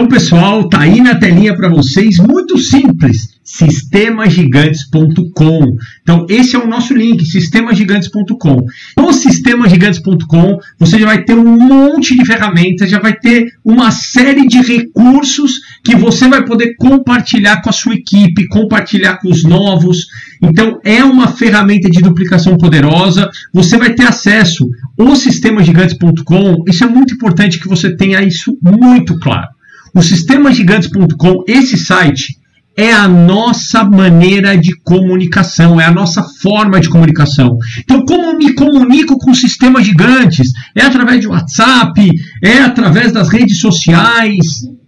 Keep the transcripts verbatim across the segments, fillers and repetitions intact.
Então, pessoal, tá aí na telinha para vocês, muito simples, sistema gigantes ponto com. Então, esse é o nosso link, sistema gigantes ponto com. No sistema gigantes ponto com, você já vai ter um monte de ferramentas, já vai ter uma série de recursos que você vai poder compartilhar com a sua equipe, compartilhar com os novos. Então, é uma ferramenta de duplicação poderosa. Você vai ter acesso ao sistema gigantes ponto com. Isso é muito importante que você tenha isso muito claro. O sistema gigantes ponto com, esse site, é a nossa maneira de comunicação, é a nossa forma de comunicação. Então, como eu me comunico com sistemas gigantes? É através de WhatsApp? É através das redes sociais?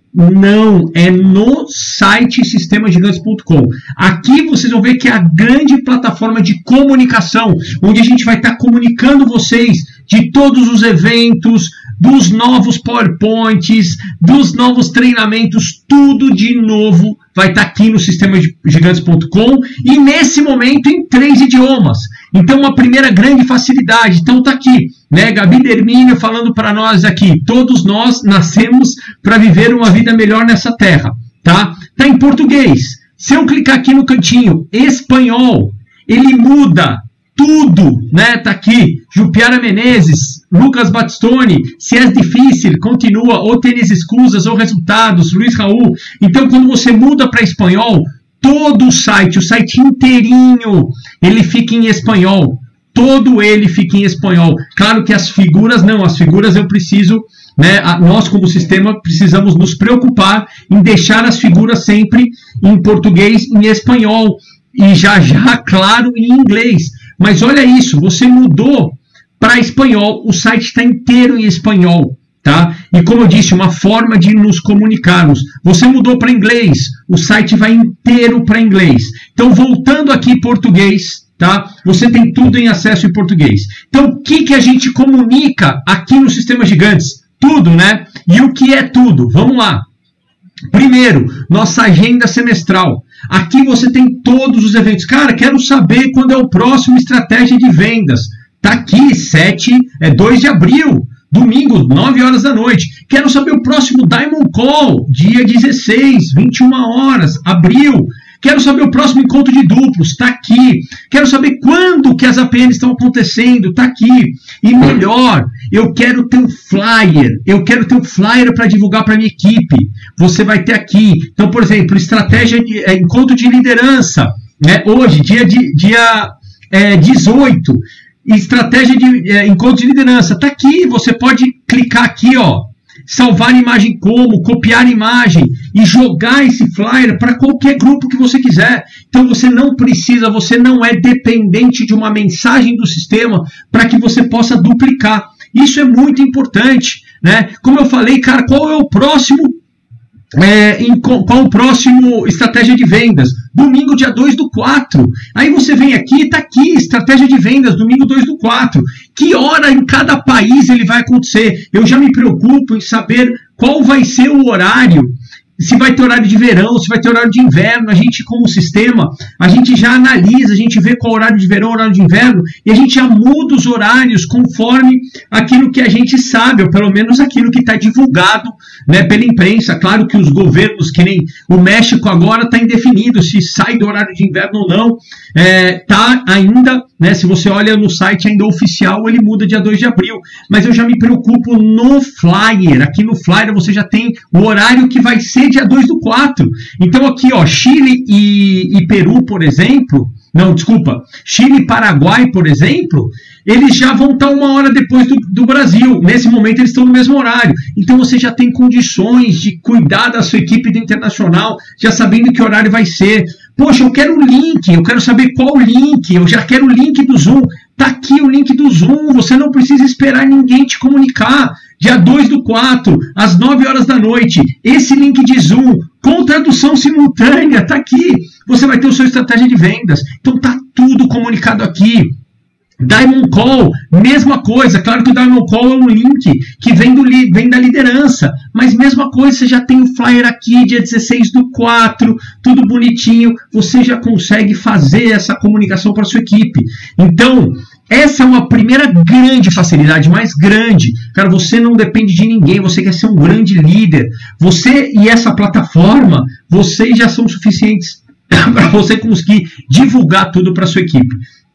Não, é no site sistema gigantes ponto com. Aqui vocês vão ver que é a grande plataforma de comunicação, onde a gente vai estar comunicando vocês de todos os eventos, dos novos PowerPoints, dos novos treinamentos, tudo de novo vai estar aqui no sistema gigantes ponto com e nesse momento em três idiomas. Então, uma primeira grande facilidade. Então, está aqui, né? Gabi Dermínio falando para nós aqui. Todos nós nascemos para viver uma vida melhor nessa terra, tá? Está em português. Se eu clicar aqui no cantinho, espanhol, ele muda tudo, né? Tá aqui, Jupiara Menezes, Lucas Batistoni, se é difícil, continua, ou tênis escusas, ou resultados, Luiz Raul. Então, quando você muda para espanhol, todo o site, o site inteirinho, ele fica em espanhol. Todo ele fica em espanhol. Claro que as figuras, não, as figuras eu preciso, né? Nós como sistema precisamos nos preocupar em deixar as figuras sempre em português, em espanhol, e já já, claro, em inglês. Mas olha isso, você mudou para espanhol, o site está inteiro em espanhol, tá? E como eu disse, uma forma de nos comunicarmos. Você mudou para inglês, o site vai inteiro para inglês. Então, voltando aqui em português, tá? Você tem tudo em acesso em português. Então, o que, que a gente comunica aqui no Sistema Gigantes? Tudo, né? E o que é tudo? Vamos lá. Primeiro, nossa agenda semestral. Aqui você tem todos os eventos. Cara, quero saber quando é o próximo Estratégia de Vendas. Tá aqui, sete, é dois de abril, domingo, nove horas da noite. Quero saber o próximo Diamond Call, dia dezesseis, vinte e uma horas, abril. Quero saber o próximo encontro de duplos, está aqui. Quero saber quando que as A P Ns estão acontecendo, está aqui. E melhor, eu quero ter um flyer. Eu quero ter um flyer para divulgar para minha equipe. Você vai ter aqui. Então, por exemplo, estratégia de é, encontro de liderança. Né? Hoje, dia, de, dia é, dezoito. Estratégia de é, encontro de liderança. Está aqui. Você pode clicar aqui, ó. Salvar imagem como, copiar imagem e jogar esse flyer para qualquer grupo que você quiser. Então você não precisa, você não é dependente de uma mensagem do sistema para que você possa duplicar. Isso é muito importante, né? Como eu falei, cara, qual é o próximo É, em, qual o próximo estratégia de vendas? Domingo, dia dois do quatro. Aí você vem aqui, está aqui, estratégia de vendas, domingo dois do quatro. Que hora em cada país ele vai acontecer? Eu já me preocupo em saber qual vai ser o horário. Se vai ter horário de verão, se vai ter horário de inverno. A gente, como sistema, a gente já analisa, a gente vê qual horário de verão, horário de inverno, e a gente já muda os horários conforme aquilo que a gente sabe, ou pelo menos aquilo que está divulgado, né, pela imprensa. Claro que os governos, que nem o México agora, está indefinido se sai do horário de inverno ou não. Está é, ainda, né, se você olha no site ainda oficial, ele muda dia dois de abril. Mas eu já me preocupo no flyer. Aqui no flyer você já tem o horário que vai ser dia dois do quatro. Então aqui, ó, Chile e, e Peru, por exemplo, não, desculpa, Chile e Paraguai, por exemplo, eles já vão estar uma hora depois do, do Brasil. Nesse momento eles estão no mesmo horário. Então você já tem condições de cuidar da sua equipe do internacional, já sabendo que horário vai ser. Poxa, eu quero o link, eu quero saber qual o link, eu já quero o link do Zoom. Tá aqui o link do Zoom, você não precisa esperar ninguém te comunicar. Dia dois do quatro, às nove horas da noite, esse link de Zoom, com tradução simultânea, tá aqui. Você vai ter o seu estratégia de vendas. Então tá tudo comunicado aqui. Diamond Call, mesma coisa. Claro que o Diamond Call é um link que vem, do, vem da liderança, mas mesma coisa, você já tem o flyer aqui, dia dezesseis do quatro, tudo bonitinho, você já consegue fazer essa comunicação para a sua equipe. Então, Essa é uma primeira grande facilidade, mais grande. Cara, você não depende de ninguém, você quer ser um grande líder. Você e essa plataforma, vocês já são suficientes para você conseguir divulgar tudo para sua equipe.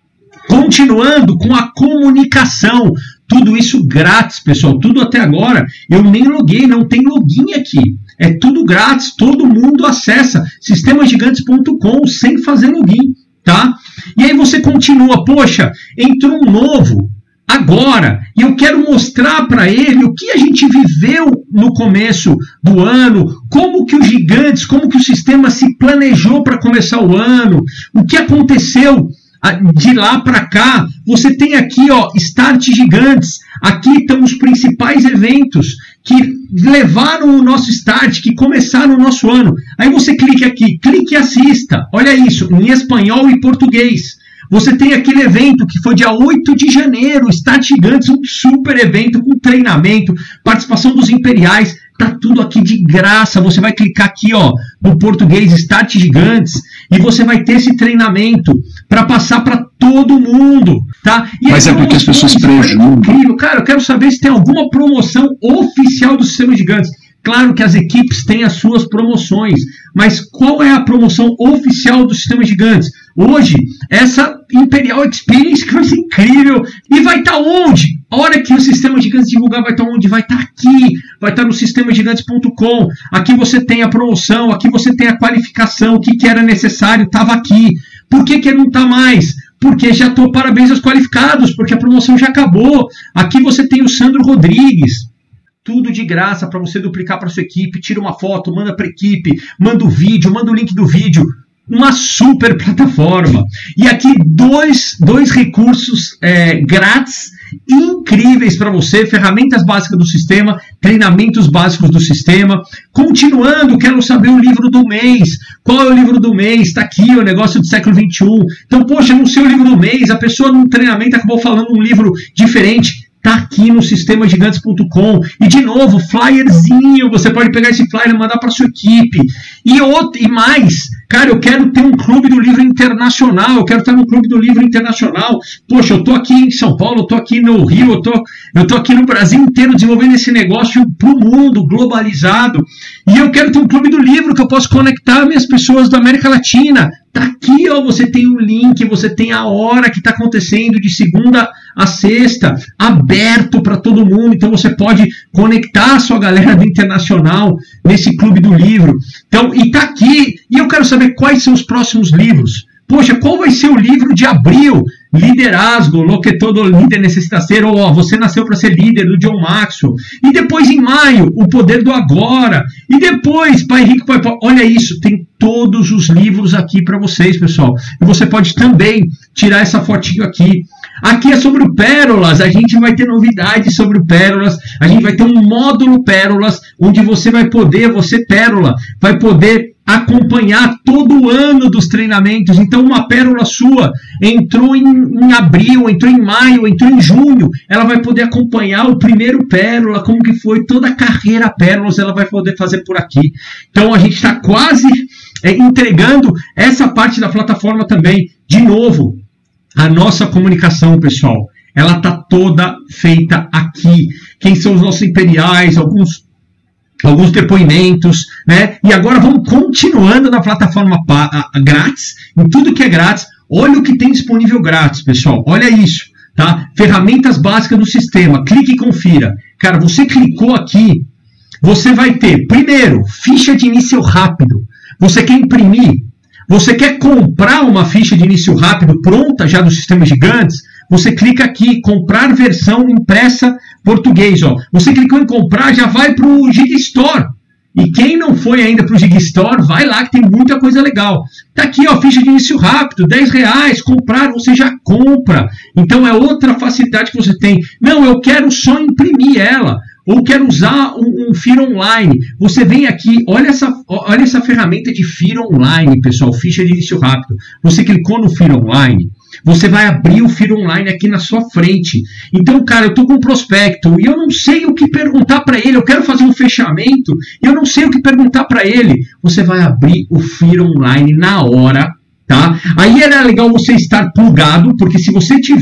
Continuando com a comunicação, tudo isso grátis, pessoal, tudo até agora, eu nem loguei, não tem login aqui. É tudo grátis, todo mundo acessa sistemas gigantes ponto com sem fazer login. Tá? E aí você continua, poxa, entrou um novo agora e eu quero mostrar para ele o que a gente viveu no começo do ano, como que os gigantes, como que o sistema se planejou para começar o ano, o que aconteceu de lá para cá. Você tem aqui, ó, Start Gigantes, aqui estão os principais eventos que levaram o nosso start, que começaram o nosso ano. Aí você clica aqui, clique e assista. Olha isso, em espanhol e português. Você tem aquele evento que foi dia oito de janeiro, Start Gigantes, um super evento com treinamento, participação dos imperiais, tá tudo aqui de graça. Você vai clicar aqui, ó, no português Start Gigantes e você vai ter esse treinamento para passar para todo mundo, tá? E Mas é porque as pessoas prejudicam. Incrível, cara, eu quero saber se tem alguma promoção oficial do Sistema Gigantes. Claro que as equipes têm as suas promoções, mas qual é a promoção oficial do Sistema Gigantes? Hoje, essa Imperial Experience que vai ser incrível. E vai estar onde? A hora que o Sistema Gigantes divulgar vai estar onde? Vai estar aqui, vai estar no sistemas gigantes ponto com. Aqui você tem a promoção, aqui você tem a qualificação, o que, que era necessário, estava aqui. Por que, que não está mais? Porque já estou, parabéns aos qualificados, porque a promoção já acabou. Aqui você tem o Sandro Rodrigues. Tudo de graça para você duplicar para sua equipe. Tira uma foto, manda para a equipe, manda o vídeo, manda o link do vídeo. Uma super plataforma. E aqui dois, dois recursos é, grátis incríveis para você, ferramentas básicas do sistema, treinamentos básicos do sistema. Continuando, quero saber o livro do mês. Qual é o livro do mês? Está aqui, o negócio do século vinte e um. Então, poxa, não sei o livro do mês, a pessoa num treinamento acabou falando um livro diferente. Tá aqui no sistemas gigantes ponto com. E de novo, flyerzinho, você pode pegar esse flyer e mandar para sua equipe. E, outro, e mais, cara, eu quero ter um clube do livro internacional, eu quero estar no clube do livro internacional. Poxa, eu tô aqui em São Paulo, eu tô aqui no Rio, eu tô, eu tô aqui no Brasil inteiro desenvolvendo esse negócio pro mundo, globalizado. E eu quero ter um clube do livro que eu posso conectar minhas pessoas da América Latina. Tá aqui, ó, você tem o link, você tem a hora que está acontecendo de segunda a sexta, aberto para todo mundo. Então você pode conectar a sua galera do internacional nesse clube do livro. Então, e tá aqui, e eu quero saber quais são os próximos livros. Poxa, qual vai ser o livro de abril? Liderazgo, Lo que todo líder necessita ser, ou ó, você nasceu para ser líder, do John Maxwell. E depois em maio, O Poder do Agora. E depois, Pai Rico, Pai Pobre. Olha isso, tem todos os livros aqui para vocês, pessoal. E você pode também tirar essa fotinho aqui. Aqui é sobre o Pérolas, a gente vai ter novidades sobre o Pérolas, a gente vai ter um módulo Pérolas, onde você vai poder, você Pérola, vai poder acompanhar todo o ano dos treinamentos. Então uma pérola sua entrou em, em abril, entrou em maio, entrou em junho, ela vai poder acompanhar o primeiro pérola, como que foi toda a carreira pérolas, ela vai poder fazer por aqui. Então a gente está quase é, entregando essa parte da plataforma também. De novo, a nossa comunicação, pessoal, ela está toda feita aqui. Quem são os nossos imperiais, alguns alguns depoimentos, né? E agora vamos continuando na plataforma grátis, em tudo que é grátis. Olha o que tem disponível grátis, pessoal. Olha isso, tá? Ferramentas básicas do sistema. Clique e confira. Cara, você clicou aqui, você vai ter, primeiro, ficha de início rápido. Você quer imprimir? Você quer comprar uma ficha de início rápido pronta já do Sistema Gigantes? Você clica aqui, comprar versão impressa português. Ó. Você clicou em comprar, já vai para o Gigstore. E quem não foi ainda para o Gigstore, vai lá que tem muita coisa legal. Tá aqui, ó, ficha de início rápido, dez reais, comprar, você já compra. Então é outra facilidade que você tem. Não, eu quero só imprimir ela. Ou quero usar um, um F I R Online. Você vem aqui, olha essa, olha essa ferramenta de F I R Online, pessoal, ficha de início rápido. Você clicou no F I R Online, você vai abrir o F I R Online aqui na sua frente. Então, cara, eu estou com um prospecto e eu não sei o que perguntar para ele. Eu quero fazer um fechamento e eu não sei o que perguntar para ele. Você vai abrir o F I R Online na hora, tá? Aí era legal você estar plugado, porque se você tiver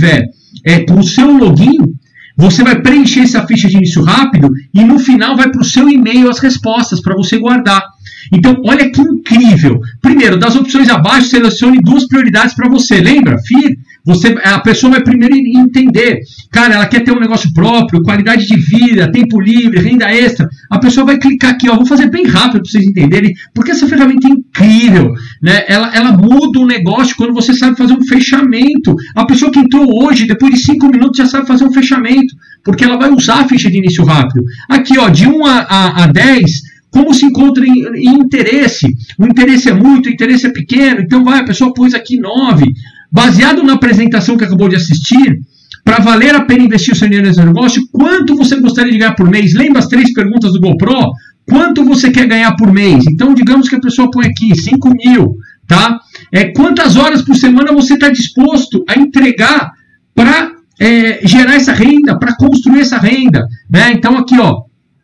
é, para o seu login, você vai preencher essa ficha de início rápido e no final vai para o seu e-mail as respostas para você guardar. Então, olha que incrível. Primeiro, das opções abaixo, selecione duas prioridades para você. Lembra? F I I, você, a pessoa vai primeiro entender. Cara, ela quer ter um negócio próprio, qualidade de vida, tempo livre, renda extra. A pessoa vai clicar aqui, ó. Vou fazer bem rápido para vocês entenderem, porque essa ferramenta é incrível, né? Ela, ela muda o negócio quando você sabe fazer um fechamento. A pessoa que entrou hoje, depois de cinco minutos, já sabe fazer um fechamento, porque ela vai usar a ficha de início rápido. Aqui, ó, de um a dez... Como se encontra em, em interesse? O interesse é muito, o interesse é pequeno, então vai, a pessoa pôs aqui nove. Baseado na apresentação que acabou de assistir, para valer a pena investir o seu dinheiro nesse negócio, quanto você gostaria de ganhar por mês? Lembra as três perguntas do GoPro? Quanto você quer ganhar por mês? Então, digamos que a pessoa põe aqui cinco mil, tá? É, quantas horas por semana você está disposto a entregar para é, gerar essa renda, para construir essa renda? Né? Então, aqui, ó,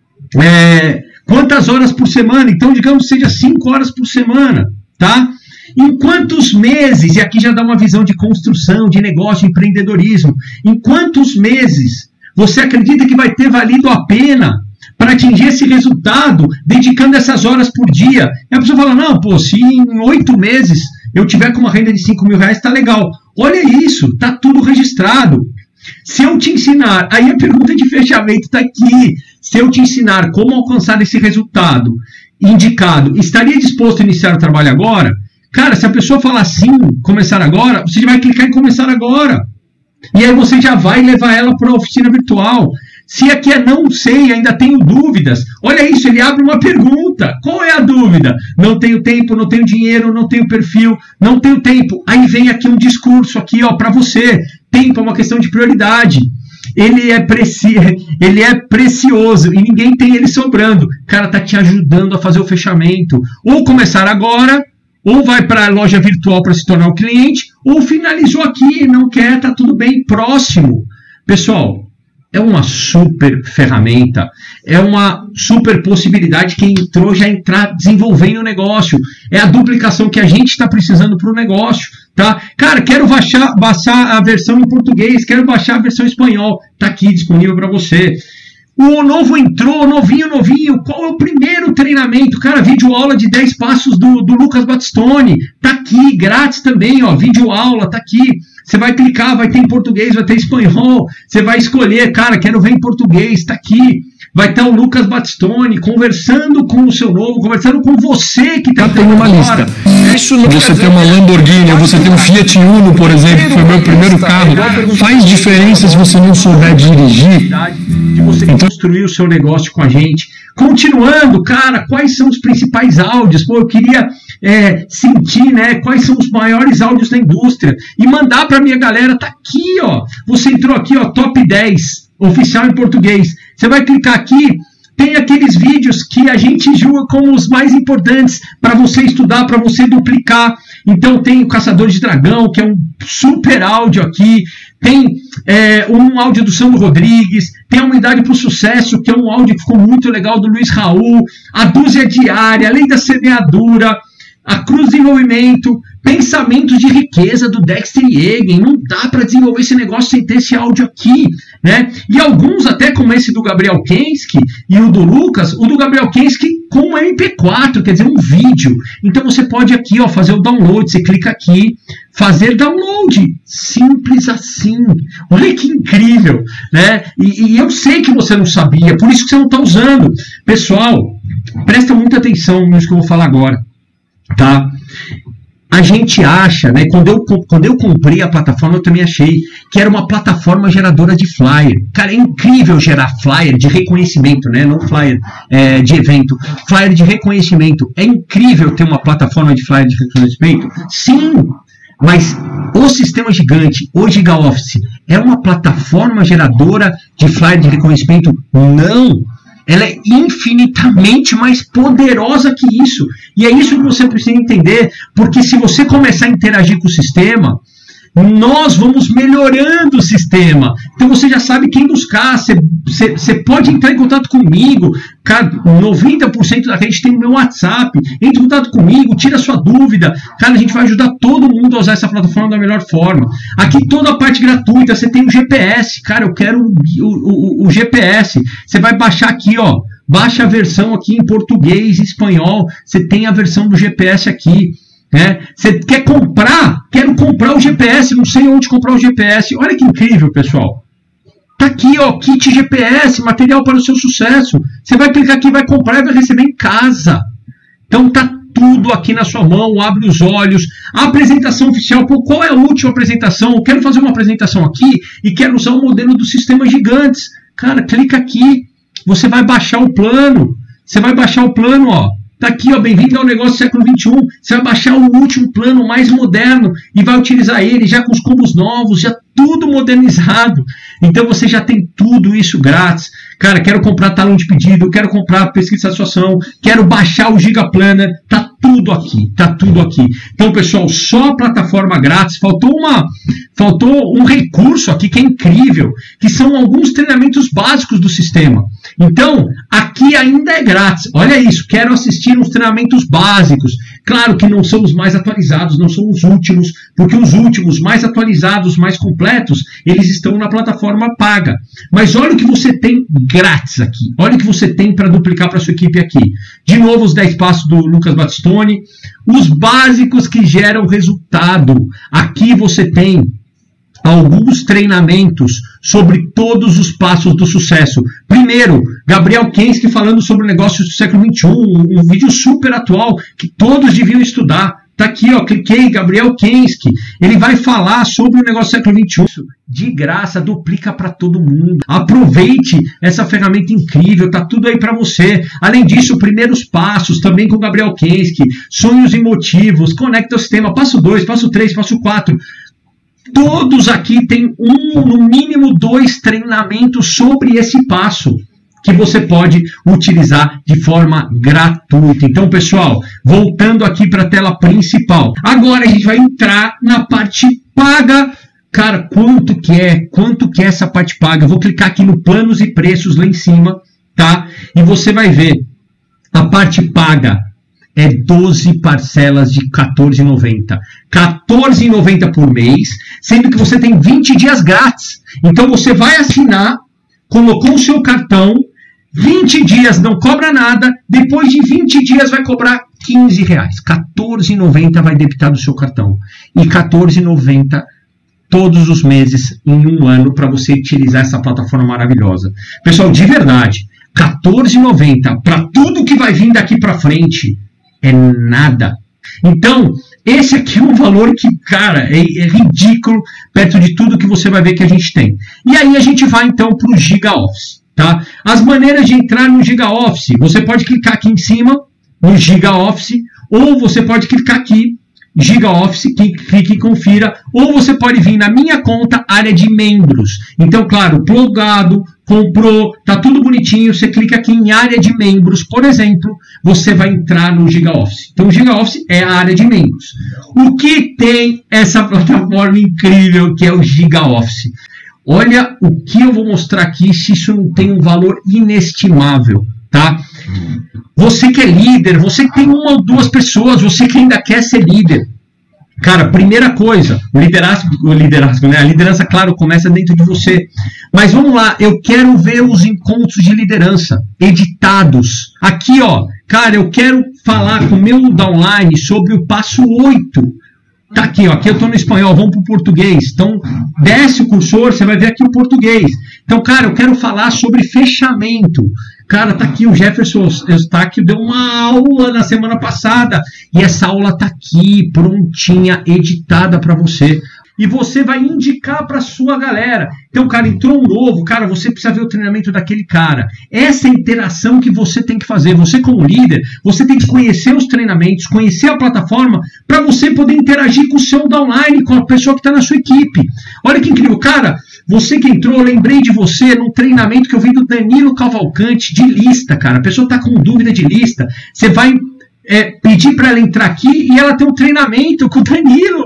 é... quantas horas por semana? Então, digamos que seja cinco horas por semana, tá? Em quantos meses, e aqui já dá uma visão de construção, de negócio, de empreendedorismo, em quantos meses você acredita que vai ter valido a pena para atingir esse resultado, dedicando essas horas por dia? E a pessoa fala, não, pô, se em oito meses eu tiver com uma renda de cinco mil reais, tá legal. Olha isso, tá tudo registrado. Se eu te ensinar, aí a pergunta de fechamento está aqui, se eu te ensinar como alcançar esse resultado indicado, estaria disposto a iniciar o trabalho agora? Cara, se a pessoa falar sim, começar agora, você vai clicar em começar agora. E aí você já vai levar ela para a oficina virtual. Se aqui é não sei, ainda tenho dúvidas, olha isso, ele abre uma pergunta. Qual é a dúvida? Não tenho tempo, não tenho dinheiro, não tenho perfil, não tenho tempo. Aí vem aqui um discurso aqui, ó, para você. Tempo é uma questão de prioridade. Ele é, preci... ele é precioso e ninguém tem ele sobrando. O cara tá te ajudando a fazer o fechamento. Ou começar agora, ou vai para a loja virtual para se tornar o cliente, ou finalizou aqui, não quer, tá tudo bem, próximo. Pessoal, é uma super ferramenta, é uma super possibilidade. Quem entrou já entrar desenvolvendo o negócio. É a duplicação que a gente está precisando para o negócio, tá? Cara, quero baixar, baixar a versão em português, quero baixar a versão em espanhol. Tá aqui disponível para você. O novo entrou, novinho, novinho. Qual é o primeiro treinamento? Cara, vídeo aula de dez passos do, do Lucas Battistoni. Tá aqui, grátis também, ó. Vídeo aula, tá aqui. Você vai clicar, vai ter em português, vai ter em espanhol. Você vai escolher, cara, quero ver em português, tá aqui. Vai ter o Lucas Battistoni conversando com o seu novo, conversando com você que está tendo uma lista. Isso você tem uma Lamborghini, você tem um Fiat Uno, por exemplo, que foi o meu primeiro carro. Faz diferença se você não souber dirigir. De você construir o seu negócio com a gente. Continuando, cara, quais são os principais áudios? Pô, eu queria é, sentir, né, quais são os maiores áudios da indústria e mandar para minha galera. Tá aqui, ó. Você entrou aqui, ó, top dez. Oficial em português. Você vai clicar aqui, tem aqueles vídeos que a gente julga como os mais importantes para você estudar, para você duplicar. Então tem o Caçador de Dragão, que é um super áudio aqui. Tem é, um áudio do Sandro Rodrigues. Tem a Unidade para o Sucesso, que é um áudio que ficou muito legal do Luiz Raul. A Dúzia Diária, a Lei da Semeadura, a Cruz de Desenvolvimento, Pensamentos de Riqueza do Dexter Yegen. Não dá para desenvolver esse negócio sem ter esse áudio aqui, né? E alguns até como esse do Gabriel Kensky e o do Lucas, o do Gabriel Kensky com um M P quatro, quer dizer, um vídeo. Então você pode aqui, ó, fazer o download, você clica aqui, fazer download, simples assim. Olha que incrível, né? E, e eu sei que você não sabia, por isso que você não está usando. Pessoal, presta muita atenção nisso que eu vou falar agora, tá? A gente acha, né, quando eu, quando eu comprei a plataforma, eu também achei que era uma plataforma geradora de flyer. Cara, é incrível gerar flyer de reconhecimento, né, não flyer é, de evento, flyer de reconhecimento. É incrível ter uma plataforma de flyer de reconhecimento? Sim, mas o Sistema Gigante, o GigaOffice, é uma plataforma geradora de flyer de reconhecimento? Não! Ela é infinitamente mais poderosa que isso. E é isso que você precisa entender, porque se você começar a interagir com o sistema, nós vamos melhorando o sistema. Então você já sabe quem buscar, você pode entrar em contato comigo, cara, noventa por cento da rede tem o meu WhatsApp, entre em contato comigo, tira sua dúvida, cara, a gente vai ajudar todo mundo a usar essa plataforma da melhor forma. Aqui toda a parte gratuita, você tem o G P S, cara, eu quero o, o, o G P S, você vai baixar aqui, ó, baixa a versão aqui em português e espanhol, você tem a versão do G P S aqui. Você é, quer comprar? Quero comprar o G P S, não sei onde comprar o G P S. Olha que incrível, pessoal. Tá aqui, ó, kit G P S, material para o seu sucesso. Você vai clicar aqui, vai comprar e vai receber em casa. Então tá tudo aqui na sua mão, abre os olhos. A apresentação oficial, pô, qual é a última apresentação? Eu quero fazer uma apresentação aqui e quero usar o modelo dos sistemas gigantes. Cara, clica aqui, você vai baixar o plano. Você vai baixar o plano, ó. Tá aqui, ó, bem-vindo ao negócio do século vinte e um. Você vai baixar o último plano mais moderno e vai utilizar ele já com os combos novos, já tudo modernizado. Então você já tem tudo isso grátis. Cara, quero comprar talão de pedido, quero comprar pesquisa de satisfação, quero baixar o Giga Planner, tá tudo aqui, tá tudo aqui. Então, pessoal, só a plataforma grátis, faltou uma, faltou um recurso aqui que é incrível, que são alguns treinamentos básicos do sistema. Então, aqui ainda é grátis. Olha isso, quero assistir uns treinamentos básicos. Claro que não são os mais atualizados, não são os últimos, porque os últimos, mais atualizados, mais completos, eles estão na plataforma paga. Mas olha o que você tem grátis aqui. Olha o que você tem para duplicar para sua equipe aqui. De novo, os dez passos do Lucas Battistoni. Os básicos que geram resultado. Aqui você tem alguns treinamentos sobre todos os passos do sucesso. Primeiro, Gabriel Kensky falando sobre o negócio do século vinte e um, um vídeo super atual que todos deviam estudar. Tá aqui, ó, cliquei, Gabriel Kensky. Ele vai falar sobre o negócio do século vinte e um. De graça, duplica para todo mundo. Aproveite essa ferramenta incrível, tá tudo aí para você. Além disso, primeiros passos, também com Gabriel Kensky. Sonhos e motivos, conecta o sistema. Passo dois, passo três, passo quatro. Todos aqui têm um, no mínimo dois treinamentos sobre esse passo que você pode utilizar de forma gratuita. Então, pessoal, voltando aqui para a tela principal. Agora a gente vai entrar na parte paga. Cara, quanto que é? Quanto que é essa parte paga? Eu vou clicar aqui no planos e preços lá em cima, tá? E você vai ver a parte paga. É doze parcelas de quatorze reais e noventa centavos. quatorze reais e noventa centavos por mês, sendo que você tem vinte dias grátis. Então você vai assinar, colocou o seu cartão, vinte dias não cobra nada, depois de vinte dias vai cobrar quinze reais. quatorze reais e noventa centavos vai debitar do seu cartão. E quatorze reais e noventa centavos todos os meses em um ano para você utilizar essa plataforma maravilhosa. Pessoal, de verdade, quatorze reais e noventa centavos para tudo que vai vir daqui para frente é nada. Então, esse aqui é um valor que, cara, é, é ridículo perto de tudo que você vai ver que a gente tem. E aí a gente vai, então, para o Giga Office. Tá? As maneiras de entrar no Giga Office, você pode clicar aqui em cima, no Giga Office, ou você pode clicar aqui, Giga Office, clique e confira, ou você pode vir na minha conta, área de membros. Então, claro, plugado, comprou, tá tudo bonitinho, você clica aqui em área de membros, por exemplo, você vai entrar no Giga Office. Então, o Giga Office é a área de membros. O que tem essa plataforma incrível que é o Giga Office? Olha o que eu vou mostrar aqui, se isso não tem um valor inestimável, tá? Você que é líder, você que tem uma ou duas pessoas, você que ainda quer ser líder. Cara, primeira coisa, o liderazgo, o liderazgo, né? A liderança, claro, começa dentro de você. Mas vamos lá, eu quero ver os encontros de liderança editados. Aqui, ó, cara, eu quero falar com o meu downline sobre o passo oito. Tá aqui, ó, aqui eu estou no espanhol, vamos para o português. Então, desce o cursor, você vai ver aqui o português. Então, cara, eu quero falar sobre fechamento. Cara, tá aqui o Jefferson Eustáquio deu uma aula na semana passada. E essa aula tá aqui, prontinha, editada para você. E você vai indicar para sua galera. Então, cara, entrou um novo, cara, você precisa ver o treinamento daquele cara. Essa interação que você tem que fazer. Você como líder, você tem que conhecer os treinamentos, conhecer a plataforma, para você poder interagir com o seu downline, com a pessoa que está na sua equipe. Olha que incrível, cara, você que entrou, eu lembrei de você num treinamento que eu vi do Danilo Cavalcante, de lista, cara. A pessoa está com dúvida de lista, você vai... É, pedir para ela entrar aqui e ela ter um treinamento com o Danilo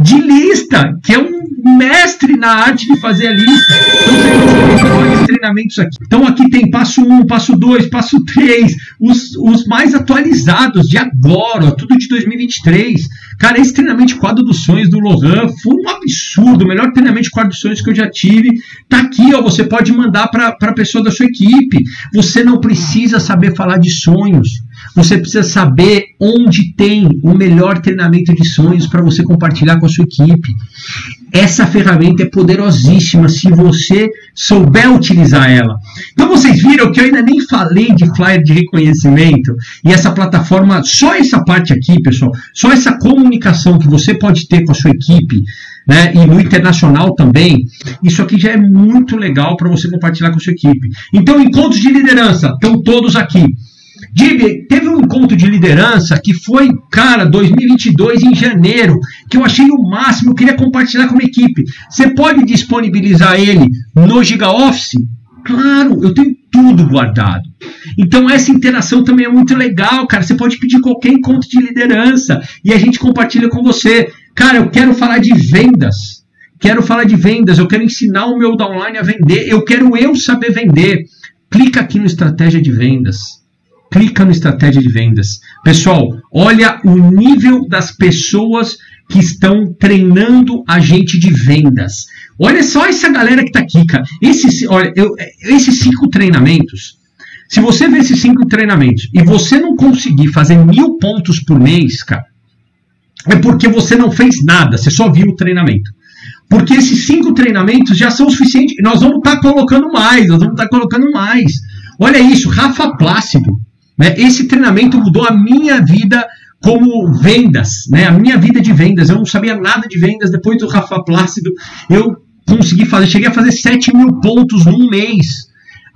de lista, que é um mestre na arte de fazer a lista. Então, você tem treinamentos aqui. Então, aqui tem passo um, passo dois, passo três, os, os mais atualizados de agora, tudo de dois mil e vinte e três. Cara, esse treinamento de quadro dos sonhos do Lohan foi um absurdo, o melhor treinamento de quadro dos sonhos que eu já tive. Tá aqui, ó, você pode mandar para a pessoa da sua equipe. Você não precisa saber falar de sonhos. Você precisa saber onde tem o melhor treinamento de sonhos para você compartilhar com a sua equipe. Essa ferramenta é poderosíssima se você souber utilizar ela. Então vocês viram que eu ainda nem falei de flyer de reconhecimento e essa plataforma, só essa parte aqui, pessoal, só essa comunicação que você pode ter com a sua equipe, né, e no internacional também, isso aqui já é muito legal para você compartilhar com a sua equipe. Então, encontros de liderança, estão todos aqui. Dibe, teve um encontro de liderança que foi, cara, dois mil e vinte e dois, em janeiro, que eu achei o máximo, eu queria compartilhar com a equipe. Você pode disponibilizar ele no GigaOffice? Claro, eu tenho tudo guardado. Então essa interação também é muito legal, cara. Você pode pedir qualquer encontro de liderança e a gente compartilha com você. Cara, eu quero falar de vendas. Quero falar de vendas, eu quero ensinar o meu downline a vender, eu quero eu saber vender. Clica aqui no Estratégia de Vendas. Clica no Estratégia de Vendas. Pessoal, olha o nível das pessoas que estão treinando a gente de vendas. Olha só essa galera que está aqui, cara. Esses, olha, eu, esses cinco treinamentos, se você ver esses cinco treinamentos e você não conseguir fazer mil pontos por mês, cara, é porque você não fez nada, você só viu o treinamento. Porque esses cinco treinamentos já são o suficiente. Nós vamos estar tá colocando mais, nós vamos estar tá colocando mais. Olha isso, Rafa Plácido. Né? Esse treinamento mudou a minha vida como vendas, né? A minha vida de vendas. Eu não sabia nada de vendas. Depois do Rafa Plácido, eu consegui fazer, cheguei a fazer sete mil pontos num mês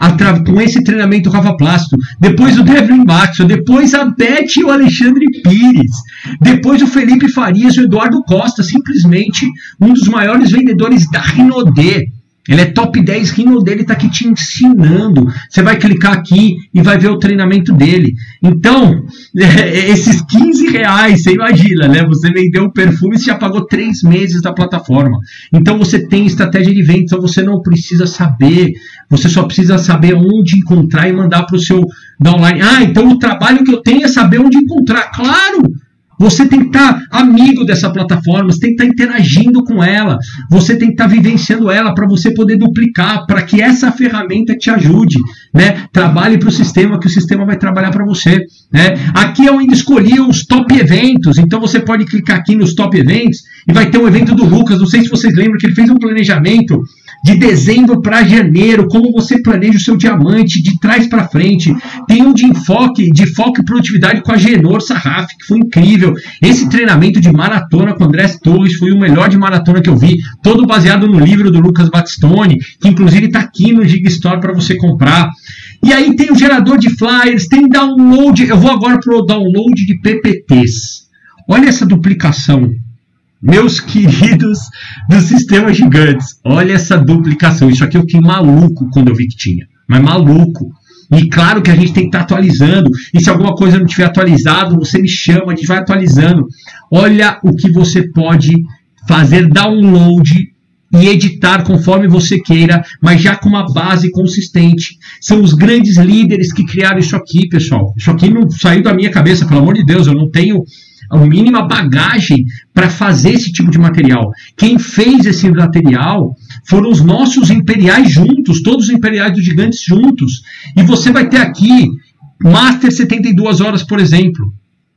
com esse treinamento Rafa Plácido. Depois o Devlin Baxter, depois a Beth e o Alexandre Pires, depois o Felipe Farias e o Eduardo Costa, simplesmente um dos maiores vendedores da Rinode. Ele é top dez, Rino dele está aqui te ensinando. Você vai clicar aqui e vai ver o treinamento dele. Então, é, esses quinze reais, você imagina, né? Você vendeu o perfume e já pagou três meses da plataforma. Então, você tem estratégia de venda, então você não precisa saber. Você só precisa saber onde encontrar e mandar para o seu downline. Ah, então o trabalho que eu tenho é saber onde encontrar. Claro! Você tem que estar amigo dessa plataforma, você tem que estar interagindo com ela, você tem que estar vivenciando ela para você poder duplicar, para que essa ferramenta te ajude, né? Trabalhe para o sistema, que o sistema vai trabalhar para você, né? Aqui eu ainda escolhi os top eventos, então você pode clicar aqui nos top eventos e vai ter um evento do Lucas. Não sei se vocês lembram que ele fez um planejamento de dezembro para janeiro, como você planeja o seu diamante de trás para frente. Tem um de enfoque, de foco e produtividade com a Genor Sarraf, que foi incrível. Esse treinamento de maratona com o André Torres foi o melhor de maratona que eu vi, todo baseado no livro do Lucas Battistoni, que inclusive está aqui no Gigstore para você comprar. E aí tem o gerador de flyers, tem download, eu vou agora para o download de P P Ts. Olha essa duplicação. Meus queridos dos sistemas gigantes, olha essa duplicação. Isso aqui eu fiquei maluco quando eu vi que tinha, mas maluco. E claro que a gente tem que estar atualizando, e se alguma coisa não tiver atualizado, você me chama, a gente vai atualizando. Olha o que você pode fazer download e editar conforme você queira, mas já com uma base consistente. São os grandes líderes que criaram isso aqui, pessoal. Isso aqui não saiu da minha cabeça, pelo amor de Deus, eu não tenho a mínima bagagem para fazer esse tipo de material. Quem fez esse material foram os nossos imperiais juntos, todos os imperiais dos gigantes juntos. E você vai ter aqui Master setenta e duas horas, por exemplo.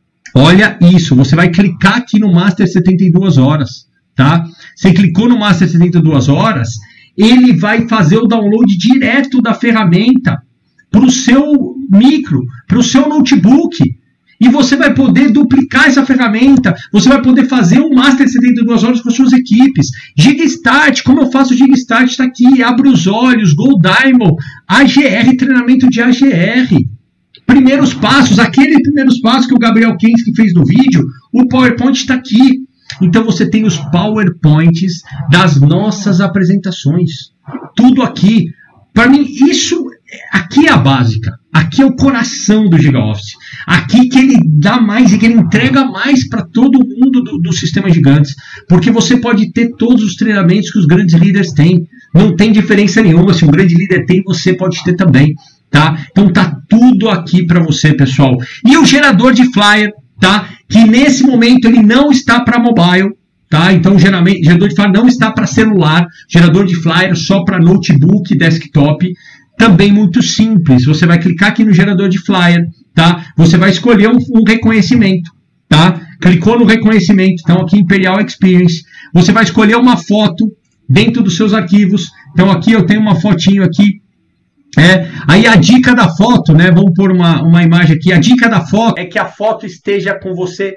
Olha isso, você vai clicar aqui no Master setenta e duas horas, tá? Você clicou no Master setenta e duas horas, ele vai fazer o download direto da ferramenta para o seu micro, para o seu notebook. E você vai poder duplicar essa ferramenta, você vai poder fazer um Master setenta e duas horas com as suas equipes. Gigstart, como eu faço o Gigstart, está aqui, Abra os Olhos, Gold Diamond, A G R, treinamento de A G R. Primeiros passos, aquele primeiros passos que o Gabriel Kensky fez no vídeo, o PowerPoint está aqui. Então você tem os PowerPoints das nossas apresentações. Tudo aqui. Para mim, isso aqui é a básica. Aqui é o coração do GigaOffice. Aqui que ele dá mais e que ele entrega mais para todo mundo do, do sistema gigantes, porque você pode ter todos os treinamentos que os grandes líderes têm. Não tem diferença nenhuma. Se um grande líder tem, você pode ter também, tá? Então tá tudo aqui para você, pessoal. E o gerador de flyer, tá? Que nesse momento ele não está para mobile, tá? Então geralmente, gerador de flyer não está para celular, gerador de flyer só para notebook, desktop. Também muito simples. Você vai clicar aqui no gerador de flyer, tá? Você vai escolher um, um reconhecimento, tá? Clicou no reconhecimento, então aqui Imperial Experience. Você vai escolher uma foto dentro dos seus arquivos. Então aqui eu tenho uma fotinho aqui. É, aí a dica da foto, né? Vamos pôr uma, uma imagem aqui. A dica da foto é que a foto esteja com você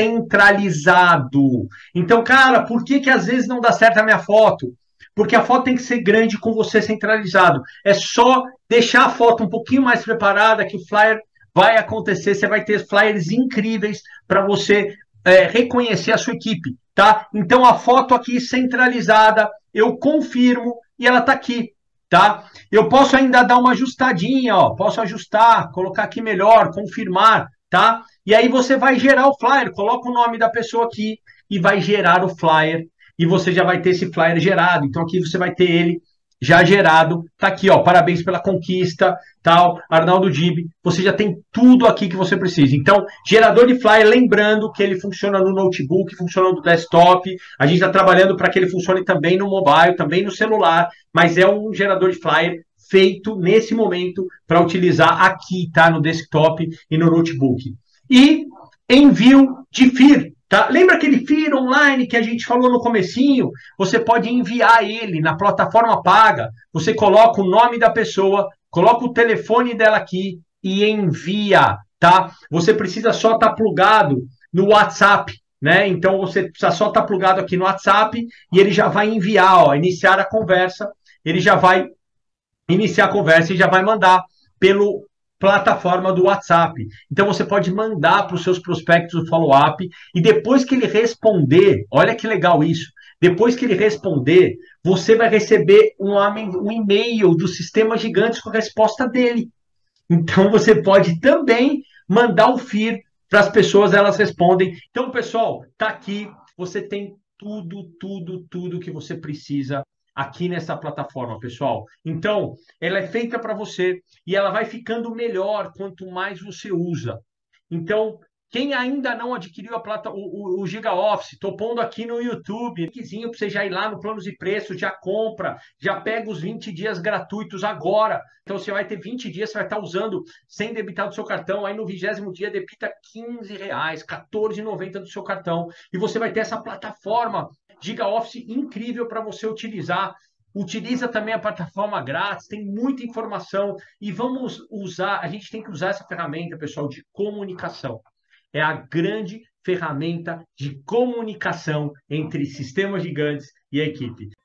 centralizado. Então, cara, por que que às vezes não dá certo a minha foto? Porque a foto tem que ser grande com você centralizado. É só deixar a foto um pouquinho mais preparada que o flyer vai acontecer. Você vai ter flyers incríveis para você é, reconhecer a sua equipe, tá? Então a foto aqui centralizada, eu confirmo e ela está aqui, tá? Eu posso ainda dar uma ajustadinha, ó. Posso ajustar, colocar aqui melhor, confirmar, tá? E aí você vai gerar o flyer, coloca o nome da pessoa aqui e vai gerar o flyer. E você já vai ter esse flyer gerado. Então aqui você vai ter ele já gerado. Tá aqui, ó, parabéns pela conquista, tal, Arnaldo Dib. Você já tem tudo aqui que você precisa. Então, gerador de flyer, lembrando que ele funciona no notebook, funciona no desktop. A gente está trabalhando para que ele funcione também no mobile, também no celular, mas é um gerador de flyer feito nesse momento para utilizar aqui, tá, no desktop e no notebook. E envio de F I R. Tá? Lembra aquele F I R online que a gente falou no comecinho? Você pode enviar ele na plataforma paga. Você coloca o nome da pessoa, coloca o telefone dela aqui e envia, tá? Você precisa só estar plugado no WhatsApp, né? Então você precisa só estar plugado aqui no WhatsApp e ele já vai enviar, ó, iniciar a conversa. Ele já vai iniciar a conversa e já vai mandar pelo plataforma do WhatsApp. Então você pode mandar para os seus prospectos o follow-up e depois que ele responder, olha que legal isso, depois que ele responder, você vai receber um, um e-mail do Sistema Gigantes com a resposta dele. Então você pode também mandar o F I R para as pessoas, elas respondem. Então, pessoal, tá aqui, você tem tudo, tudo, tudo que você precisa aqui nessa plataforma, pessoal. Então, ela é feita para você e ela vai ficando melhor quanto mais você usa. Então, quem ainda não adquiriu a plata, o, o, o GigaOffice, estou pondo aqui no YouTube, linkzinho para você já ir lá no Planos e Preços, já compra, já pega os vinte dias gratuitos agora. Então, você vai ter vinte dias, você vai estar usando sem debitar do seu cartão, aí no vigésimo dia debita quinze reais, quatorze reais e noventa centavos do seu cartão, e você vai ter essa plataforma GigaOffice incrível para você utilizar. Utiliza também a plataforma grátis, tem muita informação e vamos usar, a gente tem que usar essa ferramenta, pessoal, de comunicação. É a grande ferramenta de comunicação entre sistemas gigantes e a equipe.